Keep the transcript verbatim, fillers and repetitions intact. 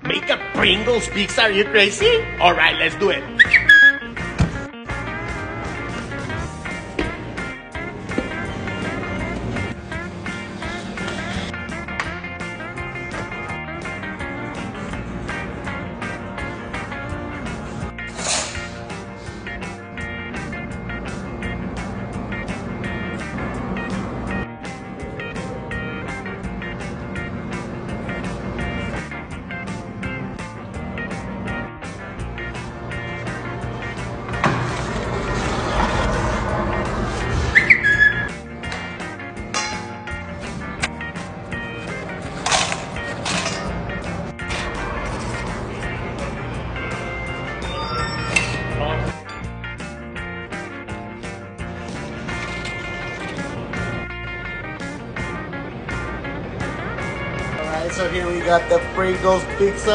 Make a Pringles pizza? Are you crazy? Alright, let's do it. Alright, so here we got the Pringles pizza.